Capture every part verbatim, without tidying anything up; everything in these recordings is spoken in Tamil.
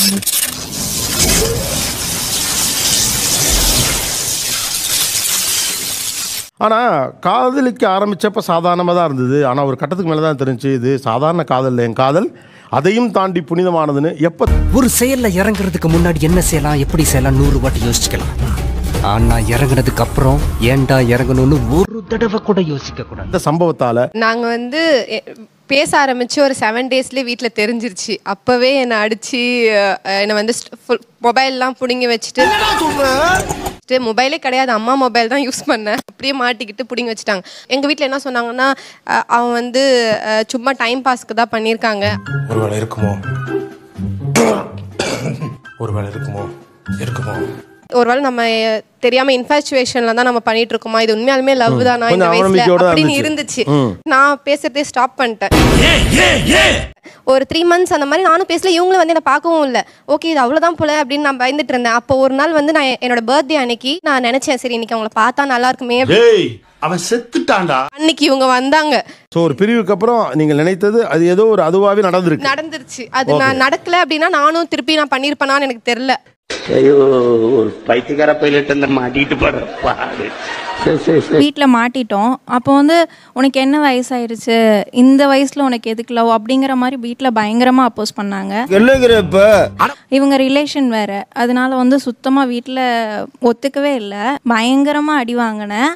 ஆனால் காதலிக்க ஆரம்பித்தப்போ சாதாரணமாக தான் இருந்தது. ஆனால் ஒரு கட்டத்துக்கு மேலே தான் தெரிஞ்சு இது சாதாரண காதல் என் காதல் அதையும் தாண்டி புனிதமானதுன்னு. எப்போ ஒரு செயலில் இறங்குறதுக்கு முன்னாடி என்ன செய்யலாம் எப்படி செய்யலாம் நூறு வாட்டி யோசிச்சுக்கலாம். ஆனால் இறங்குனதுக்கு அப்புறம் ஏன்டா இறங்கணும்னு ஒரு தடவை கூட யோசிக்க கூடாது. இந்த சம்பவத்தால் நாங்கள் வந்து பேச ஆரம்பித்து ஒரு செவன் டேஸ்லேயே வீட்டில் தெரிஞ்சிருச்சு. அப்போவே என்னை அடித்து என்னை வந்து ஃபுல் மொபைல்லாம் பிடுங்கி வச்சுட்டு, மொபைலே கிடையாது அம்மா மொபைல் தான் யூஸ் பண்ணேன், அப்படியே மாட்டிக்கிட்டு பிடிங்கி வச்சுட்டாங்க. எங்கள் வீட்டில் என்ன சொன்னாங்கன்னா, அவன் வந்து சும்மா டைம் பாஸ்க்கு தான் பண்ணியிருக்காங்க. ஒரு வேளை இருக்குமோ ஒரு வேளை இருக்குமோ இருக்குமோ ஒருவேளை நம்ம தெரியாம இன்ஃபாச்சுவேஷன்ல தான் நம்ம பண்ணிட்டு இருக்கோமா, இது உண்மையாலுமே லவ் தானா இந்த வயசுல அப்படின்னு இருந்துச்சு. நான் பேசுறதே ஸ்டாப் பண்ணிட்டேன். ஒரு த்ரீ மந்த்ஸ் அந்த மாதிரி நானும் பேசல, இவங்களும் வந்து என்ன பார்க்கவும் இல்லை. ஓகே இது அவ்வளோதான் போல அப்படின்னு நான் பயந்துட்டு இருந்தேன். அப்போ ஒரு நாள் வந்து நான் என்னோட பர்த்டே அன்னைக்கு நான் நினைச்சேன், சரி இன்னைக்கு அவங்கள பார்த்தா நல்லா இருக்குமே. அவன் செத்துட்டான்டா. அன்னைக்கு இவங்க வந்தாங்க. ஸோ ஒரு பிரிவுக்கு அப்புறம் நீங்கள் நினைத்தது அது ஏதோ ஒரு அதுவாகவே நடந்துருக்கு நடந்துருச்சு. அது நான் நடக்கல அப்படின்னா நானும் திருப்பி நான் பண்ணியிருப்பேனான்னு எனக்கு தெரியல. ஐயோ ஒரு பைத்தியக்கார பைலட் அந்த மாட்டிட்டு போற பாடு. வீட்டில் மாட்டிட்டோம். அப்போ வந்து உனக்கு என்ன வயசாயிருச்சு, இந்த வயசுல உனக்கு எதுக்கு லவ் அப்படிங்கிற மாதிரி வீட்டில் பயங்கரமா அப்போஸ் பண்ணாங்க. இவங்க ரிலேஷன் வேற, அதனால வந்து சுத்தமா வீட்டில் ஒத்துக்கவே இல்லை. பயங்கரமா அடி வாங்கினேன்.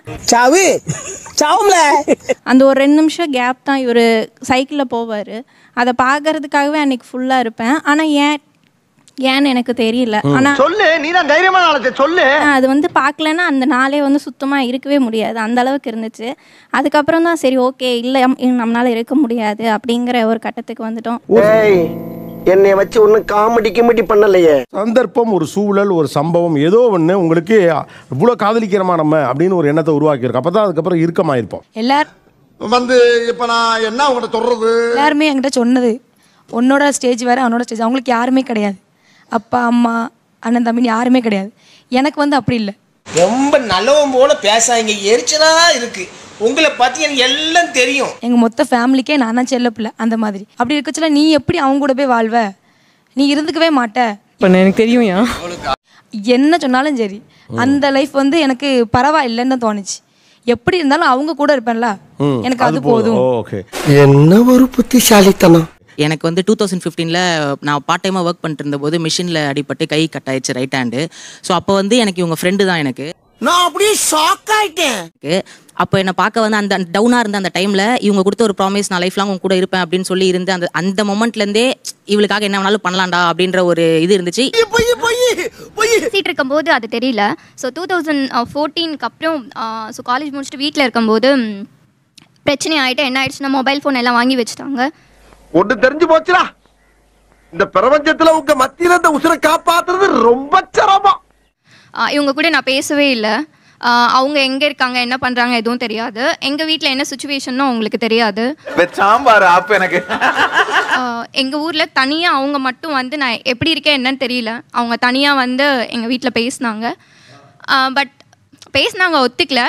அந்த ஒரு ரெண்டு நிமிஷம் கேப் தான் இவர் சைக்கிளில் போவார், அதை பார்க்கறதுக்காகவே அன்னைக்கு ஃபுல்லா இருப்பேன். ஆனா ஏன் ஏன்னு எனக்கு தெரியல. ஆனா சொல்லு, நீ தான் தைரியமான ஆளு சொல்லு. அது வந்து பார்க்கலன்னா அந்த நாளே வந்து சுத்தமா இருக்கவே முடியாது, அந்த அளவுக்கு இருந்துச்சு. அதுக்கப்புறம் தான் சரி ஓகே இல்லை நம்மளால இருக்க முடியாது அப்படிங்கிற ஒரு கட்டத்துக்கு வந்துட்டோம். என்னை வச்சு ஒன்னும் காமெடி கிமெடி பண்ணலையே. சந்தர்ப்பம், ஒரு சூழல், ஒரு சம்பவம், ஏதோ ஒன்று உங்களுக்கு இவ்வளோ காதலிக்கிறோமா நம்ம அப்படின்னு ஒரு எண்ணத்தை உருவாக்கியிருக்கோம். அப்போ தான் அதுக்கப்புறம் இறுக்கமாயிருப்போம். எல்லாரும் வந்து இப்போ நான் என்ன உங்கள்கிட்ட சொல்றது, எல்லாருமே என்கிட்ட சொன்னது, உன்னோட ஸ்டேஜ் வேற அவனோட ஸ்டேஜ், அவங்களுக்கு யாருமே கிடையாது, அப்பா அம்மா அண்ணன் தம்பின்னு யாருமே கிடையாது. எனக்கு வந்து அப்படி இல்லை. ரொம்ப நல்லவன் போல பேசாங்க, எரிச்சலா இருக்கு. உங்களை பத்தி எனக்கு எல்லாம் தெரியும். எங்க மொத்த ஃபேமிலிக்கே நான் தான் செல்ல பிள்ளை அந்த மாதிரி. அப்படி இருக்கச்சுல நீ எப்படி அவங்க கூட போய் வாழ்வ, நீ இருந்துக்கவே மாட்ட. எனக்கு தெரியும் என்ன சொன்னாலும் சரி அந்த லைஃப் வந்து எனக்கு பரவாயில்லைன்னு தான் தோணுச்சு. எப்படி இருந்தாலும் அவங்க கூட இருப்பேன்ல, எனக்கு அது போதும். என்ன ஒரு புத்திசாலித்தனம். எனக்கு வந்து டூ தௌசண்ட் ஃபிஃப்டீனில் நான் பார்ட் டைமாக ஒர்க் பண்ணிட்டு இருந்தபோது மிஷினில் அடிபட்டு கை கட் ஆயிடுச்சு ரைட் ஹேண்டு. ஸோ அப்போ வந்து எனக்கு இவங்க ஃப்ரெண்டு தான் எனக்கு. நான் அப்படியே ஷாக் ஆயிட்டேன். அப்போ என்னை பார்க்க வந்து அந்த டவுனாக இருந்த அந்த டைமில் இவங்க கொடுத்த ஒரு ப்ராமிஸ், நான் லைஃப் லாங் உங்க கூட இருப்பேன் அப்படின்னு சொல்லி இருந்து அந்த அந்த மொமெண்ட்லேருந்தே இவளுக்காக என்ன வேணாலும் பண்ணலாம்டா அப்படின்ற ஒரு இது இருந்துச்சு. பேசிட்டு இருக்கும்போது அது தெரியல. ஸோ டூ தௌசண்ட் ஃபோர்டீனுக்கு அப்புறம் ஸோ காலேஜ் முடிச்சுட்டு வீட்டில் இருக்கும்போது பிரச்சனை ஆகிட்டு என்ன ஆயிடுச்சுன்னா மொபைல் ஃபோன் எல்லாம் வாங்கி வச்சுட்டாங்க. ஒன்று தெரிஞ்சு போச்சுடா, இந்த பிரபஞ்சத்துல உங்க மத்தியில இந்த உசுரை காப்பாத்துறது ரொம்ப சிரமம். இவங்க கூட நான் பேசவே இல்லை. அவங்க எங்க இருக்காங்க என்ன பண்றாங்க எதுவும் தெரியாது. எங்க வீட்டில் என்ன சுச்சுவேஷன் அவங்களுக்கு தெரியாது. சாம்பார் ஆப் எனக்கு எங்க ஊர்ல தனியா அவங்க மட்டும் வந்து நான் எப்படி இருக்கேன் என்னன்னு தெரியல, அவங்க தனியா வந்து எங்க வீட்டில் பேசினாங்க. பட் பேசினாங்க ஒத்துக்கல.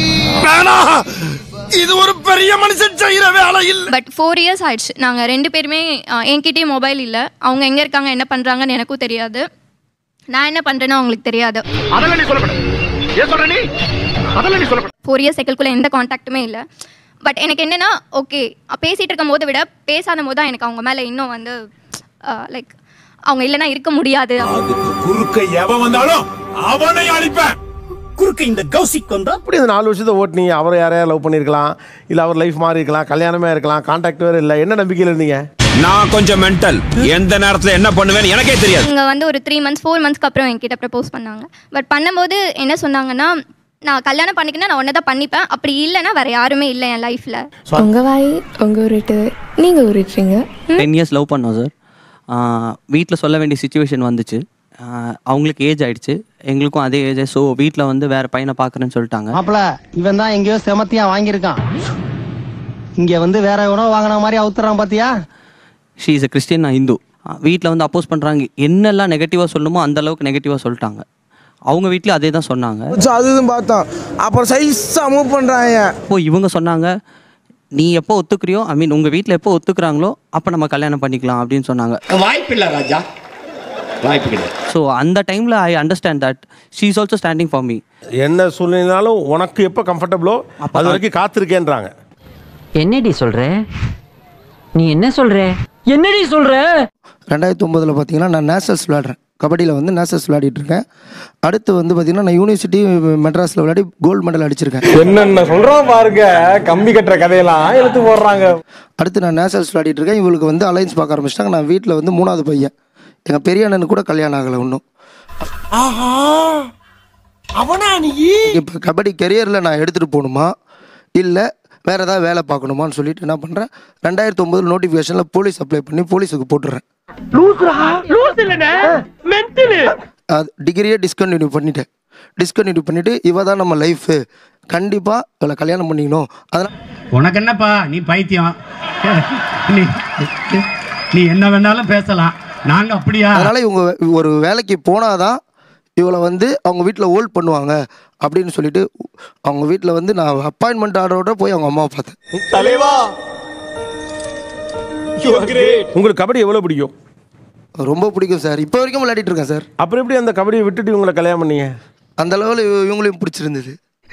இது ஒரு பெரிய மனுஷன் செய்யற வேலை இல்ல. பட் ஃபோர் இயர்ஸ் ஆயிடுச்சு. நாங்க ரெண்டு பேருமே என்கிட்டயே மொபைல் இல்ல. அவங்க எங்க இருக்காங்க என்ன பண்றாங்கன்னு எனக்கும் தெரியாது, நான் என்ன பண்றேன்னு அவங்களுக்கு தெரியாது. அதெல்லாம் நீ சொல்லக்கூடாது. ஏன் சொல்ற நீ? அதெல்லாம் நீ சொல்லக்கூடாது. ஃபோர் இயர்ஸ் சைக்கிள்குள்ள எந்த கான்டாக்டுமே இல்லை. பட் எனக்கு என்னன்னா ஓகே பேசிட்டு இருக்கும் போதை விட பேசாத போது தான் எனக்கு அவங்க மேல இன்னும் வந்து லைக் அவங்க இல்லைன்னா இருக்க முடியாது. குறுக்க எவன் வந்தாலும் அவனை அழிப்பேன். குறுக்க இந்த கௌசிக் வந்தா அப்படி இந்த நாலு வருஷத்தை ஓட்டினீங்க. அவரை யாரையா லவ் பண்ணியிருக்கலாம், இல்லை அவர் லைஃப் மாறி இருக்கலாம், கல்யாணமே இருக்கலாம், கான்டாக்ட் வேறு இல்லை. என்ன நம்பிக்கையில் இருந்தீங்க? நான் கொஞ்சம் மென்டல், எந்த நேரத்தில் என்ன பண்ணுவேன்னு எனக்கே தெரியாது. இங்கே வந்து ஒரு த்ரீ மந்த்ஸ் ஃபோர் மந்த்ஸ்க்கு அப்புறம் என்கிட்ட ப்ரப்போஸ் பண்ணாங்க. பட் பண்ணும்போது என்ன சொன்னாங்கன்னா, நான் கல்யாணம் பண்ணிக்கினா நான் ஒன்று தான் பண்ணிப்பேன், அப்படி இல்லைன்னா வேற யாருமே இல்லை என் லைஃப்பில். உங்கள் வாய் உங்கள் உருட்டு நீங்கள் உருட்டுறீங்க. டென் இயர்ஸ் லவ் பண்ணோம் சார். வீட்டில் சொல்ல வேண்டிய சுச்சுவேஷன் வந்துச்சு. அவங்களுக்கு ஏஜ் ஆயிடுச்சு, எங்களுக்கும் அதே ஏஜ். ஸோ வீட்டில் வந்து வேற பையனை பார்க்குறேன்னு சொல்லிட்டாங்க. மாப்பிள இவன் தான் எங்கேயோ செமத்தியா வாங்கியிருக்கான், இங்கே வந்து வேற உணவு வாங்கின மாதிரி அவுத்துறான் பாத்தியா. ஷீ இஸ் எ கிறிஸ்டியன், நான் ஹிந்து. வீட்டில் வந்து அப்போஸ் பண்ணுறாங்க, என்னெல்லாம் நெகட்டிவாக சொல்லணுமோ அந்த அளவுக்கு நெகட்டிவாக சொல்லிட்டாங்க. அவங்க வீட்லேயும் அதே தான் சொன்னாங்க. அதுதான் பார்த்தோம். அப்புறம் சைஸாக மூவ் பண்ணுறாங்க. இப்போ இவங்க சொன்னாங்க, நீ எப்போ ஒத்துக்கிறியோ, ஐ மீன் உங்கள் வீட்டில் எப்போ ஒத்துக்கிறாங்களோ அப்போ நம்ம கல்யாணம் பண்ணிக்கலாம் அப்படின்னு சொன்னாங்க. வாய்ப்பில்லை ராஜா, வாய்ப்பு கிடையாது. ஸோ அந்த டைமில் I understand that she is also standing for me. என்ன சூழ்நிலைனாலும் உனக்கு எப்போ கம்ஃபர்டபுளோ அது வரைக்கும் காத்திருக்கேன்றாங்க. என்னடி சொல்ற நீ என்ன சொல்ற என்னடி சொல்ற? ரெண்டாயிரத்தி ஒம்போதில் பார்த்தீங்கன்னா நான் நேஷனல்ஸ் விளையாடுறேன், கபடியில் வந்து நேஷனல்ஸ் விளையாடிட்டு இருக்கேன். அடுத்து வந்து பார்த்தீங்கன்னா நான் யூனிவர்சிட்டி மெட்ராஸில் விளையாடி கோல்டு மெடல் அடிச்சிருக்கேன். என்னென்ன சொல்கிறோம் பாருங்க, கம்பி கட்டுற கதையெல்லாம் எடுத்து போடுறாங்க. அடுத்து நான் நேஷனல்ஸ் விளையாடிட்டு இருக்கேன். இவளுக்கு வந்து அலைன்ஸ் பார்க்க ஆரம்பிச்சிட்டாங்க. நான் வீட்டில் வந்து மூணாவது பையன், எங்கள் பெரிய அண்ணனுக்கு கூட கல்யாணம் ஆகலை இன்னும். அவனா நீ இப்போ கபடி கெரியரில் நான் எடுத்துகிட்டு போகணுமா இல்லை வேறு ஏதாவது வேலை பார்க்கணுமான்னு சொல்லிட்டு என்ன பண்ணுறேன், ரெண்டாயிரத்தி ஒம்பதில் நோட்டிஃபிகேஷனில் போலீஸ் அப்ளை பண்ணி போலீஸுக்கு போட்டுடுறேன். அது டிகிரியே டிஸ்கண்டினியூ பண்ணிட்டேன். டிஸ்கண்டினியூ பண்ணிவிட்டு இவ தான் நம்ம லைஃபு, கண்டிப்பாக இவளை கல்யாணம் பண்ணிக்கணும். அதனால் உனக்கு என்னப்பா நீ பைத்தியம், நீ நீ என்ன வேணாலும் பேசலாம், நாங்கள் அப்படியா? அதனால் இவங்க ஒரு வேலைக்கு போனாதான் இவளை வந்து அவங்க வீட்டில் ஹோல்ட் பண்ணுவாங்க அப்படின்னு சொல்லிட்டு அவங்க வீட்டில் வந்து நான் அப்பாயின்மெண்ட் ஆர்டரோட போய் அவங்க அம்மாவை பார்த்தேன். தலைவா உங்களுக்கு கபடி எவ்வளோ பிடிக்கும்? ரொம்ப பிடிக்கும் சார், இப்போ வரைக்கும் விளையாடிட்டு இருக்கேன் சார். அப்புறம் எப்படி அந்த கபடியை விட்டுட்டு இவங்களை கல்யாணம் பண்ணீங்க? அந்த லெவலில் இவங்களையும் பிடிச்சிருந்தது.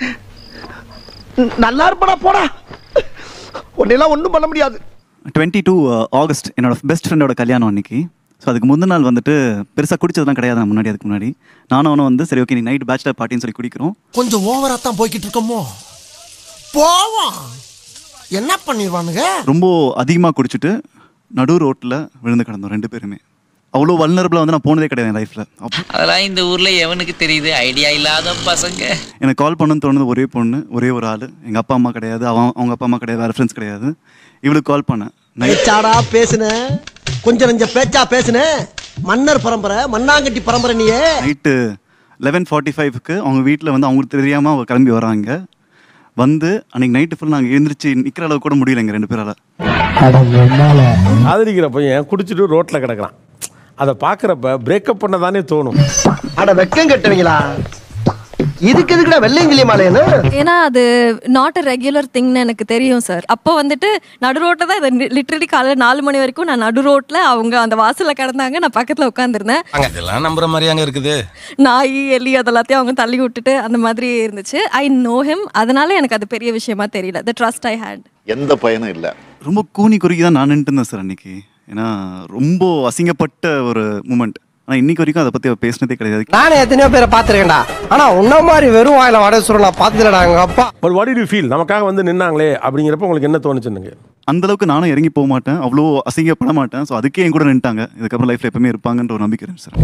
நல்லா இருப்படா போடா, உன்னெல்லாம் ஒன்றும் பண்ண முடியாது. டுவெண்ட்டி டூ ஆகஸ்ட் என்னோட பெஸ்ட் ஃப்ரெண்டோட கல்யாணம் அன்னைக்கு. ஸோ அதுக்கு முந்தின நாள் வந்துட்டு பெருசாக குடிச்சதுலாம் கிடையாது முன்னாடி. அதுக்கு முன்னாடி நானும் அவனும் வந்து சரி ஓகே நீ நைட் பேச்சுலர் பார்ட்டின்னு சொல்லி குடிக்கிறோம். கொஞ்சம் ஓவரா தான் போய்கிட்டு இருக்கோமோ, போவோம் என்ன பண்ணிடுவானுங்க. ரொம்ப அதிகமாக குடிச்சிட்டு நடு ரோட்டில் விழுந்து கிடந்தோம் ரெண்டு பேருமே. அவ்வளோ வல்னரபிளாக வந்து நான் போனதே கிடையாது என் லைஃப்பில். அதெல்லாம் இந்த ஊரில் எவனுக்கு தெரியுது, ஐடியா இல்லாத பசங்க. எனக்கு கால் பண்ணணும்னு தோணுது ஒரே பொண்ணு, ஒரே ஒரு ஆள். எங்கள் அப்பா அம்மா கிடையாது, அவன் அவங்க அப்பா அம்மா கிடையாது, வேறு ஃப்ரெண்ட்ஸ் கிடையாது. இவளுக்கு கால் பண்ணேன். பேச்சாடா பேசுன, கொஞ்சம் நெஞ்ச பேச்சா பேசுன, மன்னர் பரம்பரை மண்ணாங்கட்டி பரம்பரை. நீயே நைட்டு லெவன் ஃபார்ட்டி ஃபைவ்க்கு அவங்க வீட்டில் வந்து அவங்களுக்கு தெரியாமல் அவங்க கிளம்பி வராங்க. வந்து அன்னைக்கு நைட்டு ஃபுல் நாங்கள் எழுந்திரிச்சு நிற்கிற அளவுக்கு கூட முடியல எங்கள் ரெண்டு பேரால். ஆதரிக்கிற பையன் குடிச்சிட்டு ரோட்டில் கிடக்குறான், அதை பார்க்குறப்ப பிரேக்கப் பண்ண தானே தோணும். அட வெக்கம் கட்டுவீங்களா, இதுக்கு எதுக்குடா வெள்ளையங்கிலி மாலைன்னு? ஏன்னா அது நாட் அ ரெகுலர் திங்னு எனக்கு தெரியும் சார். அப்போ வந்துட்டு நடு ரோட்டில் தான் இதை லிட்ரலி காலையில் நாலு மணி வரைக்கும் நான் நடு ரோட்டில் அவங்க அந்த வாசலில் கிடந்தாங்க, நான் பக்கத்தில் உட்காந்துருந்தேன். இதெல்லாம் நம்புற மாதிரி அங்கே இருக்குது. நாய் எலி அதெல்லாத்தையும் அவங்க தள்ளி விட்டுட்டு அந்த மாதிரி இருந்துச்சு. ஐ நோ ஹிம், அதனால எனக்கு அது பெரிய விஷயமா தெரியல. The trust I hate. எந்த பயனும் இல்லை. ரொம்ப கூனி குறுக்கி தான் நான் நின்றுட்டு இருந்தேன் சார் அன்னைக்கு. ஏன்னா ரொம்ப அசிங்கப்பட்ட ஒரு மூமெண்ட். ஆனால் இன்னைக்கு வரைக்கும் அதை பற்றி பேசினதே கிடையாது. நானே எத்தனையோ பேரை பார்த்துருக்கேன்டா, ஆனால் உன்ன மாதிரி வெறும் வாயில வடை சுருள் நான் பார்த்ததுலடா எங்கள் அப்பா. But what do you feel, நமக்காக வந்து நின்னாங்களே அப்படிங்கிறப்ப உங்களுக்கு என்ன தோணுச்சுன்னு? அந்த அளவுக்கு நானும் இறங்கி போக மாட்டேன், அவ்வளோ அசிங்கப்பட மாட்டேன். ஸோ அதுக்கே என் கூட நின்ட்டாங்க. இதுக்கப்புறம் லைஃப்ல எப்பவுமே இருப்பாங்கன்ற ஒரு நம்பிக்கை இருக்கு சார்.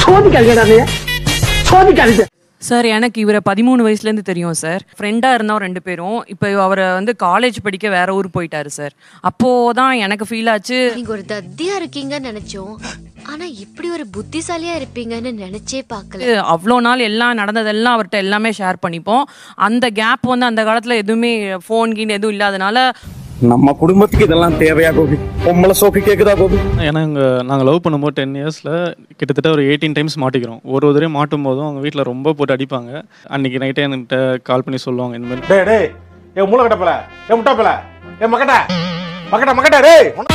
சார் எனக்கு இவரை பதிமூணு வயசுலேருந்து தெரியும் சார். ஃப்ரெண்டாக இருந்தோம் ரெண்டு பேரும். இப்போ அவரை வந்து காலேஜ் படிக்க வேற ஊர் போயிட்டாரு சார். அப்போதான் எனக்கு ஃபீல் ஆச்சு, நீங்க ஒரு தத்தியா இருக்கீங்கன்னு நினைச்சோம், ஆனா இப்படி ஒரு புத்திசாலியா இருப்பீங்கன்னு நினைச்சே பார்க்கல. அவ்வளோ நாள் எல்லாம் நடந்ததெல்லாம் அவர்கிட்ட எல்லாமே ஷேர் பண்ணிப்போம். அந்த கேப் வந்து அந்த காலத்தில் எதுவுமே ஃபோன் கீன் எதுவும் இல்லாதனால நம்ம குடும்பத்துக்கு இதெல்லாம் தேவையா கோபி? பொம்பளை சோக்கு கேக்குதா கோபி? ஏன்னா நாங்கள் லவ் பண்ணும்போது டென் இயர்ஸில் கிட்டத்தட்ட ஒரு எயிட்டீன் டைம்ஸ் மாட்டிக்கிறோம். ஒரு ஒரு தடவை மாட்டும் போதும் அவங்க வீட்டில் ரொம்ப போட்டு அடிப்பாங்க. அன்னைக்கு நைட்டே என்கிட்ட கால் பண்ணி சொல்லுவாங்க இந்த மாதிரி, டே டே ஏ மூளை கட்டப்பல, ஏ முட்டாப்பல, ஏ மக்கட்ட மக்கட்ட மக்கட்ட டே